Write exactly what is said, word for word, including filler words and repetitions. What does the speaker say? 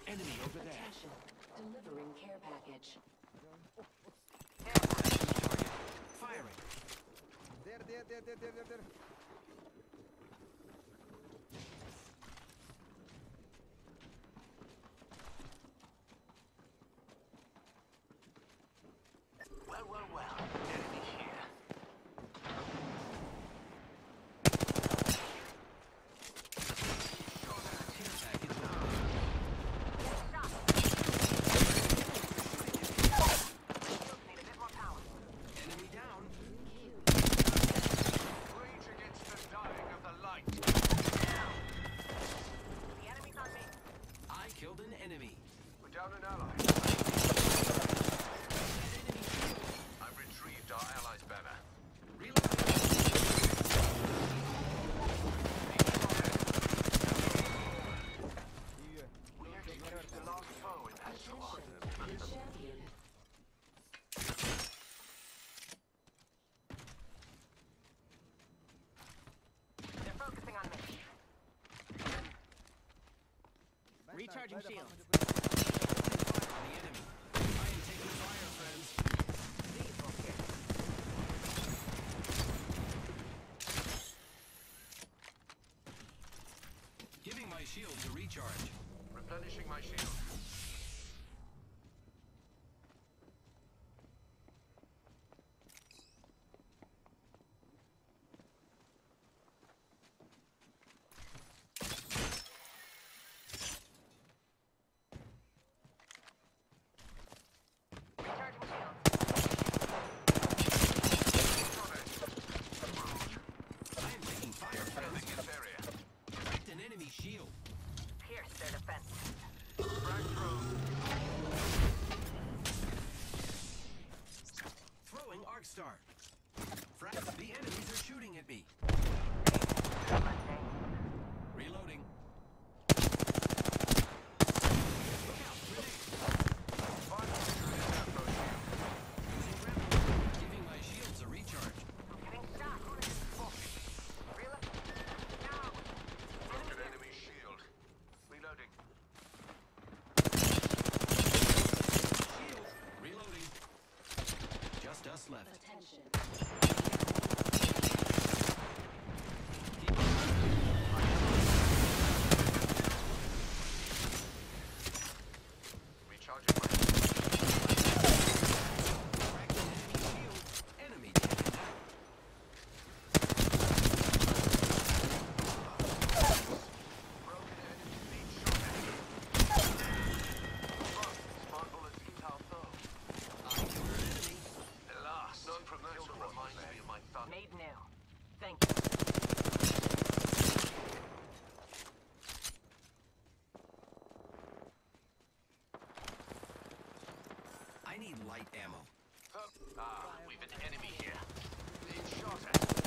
Enemy over there. Attention. Delivering care package. Firing. There, there, there, there, there, there, there. Well, well, well. Enemy here. Enemy down. Rage against the dying of the light. The enemy's on me. I killed an enemy. We're down an ally. I've retrieved our allies' banner. We executed the last foe in that squad. Attention. The champion. They're focusing on me. Recharging shield. The enemy. I am taking fire, friends. These will hit. Giving my shield to recharge. Replenishing my shield. Recharging shield. I am taking fire, Defending friends. this area. Protect an enemy shield. Pierce their defense. Frag thrown. Throwing arc star. Fra- the enemies are shooting at me. Reloading. Look out, grenade. Using gravity. Giving my shields a recharge. I'm getting shot. Reload. No. Broken enemy shield. Reloading. Shield. Reloading. Just us left. Attention. Recharging my Cracked an enemy shield. Enemy down. broken enemy lead shot. Smart bullets hit our foe. I killed an enemy. Alas, none from that squad reminds me of my thunder. Made new. Thank you. I need light ammo. Ah, we've an enemy here. Being shot at.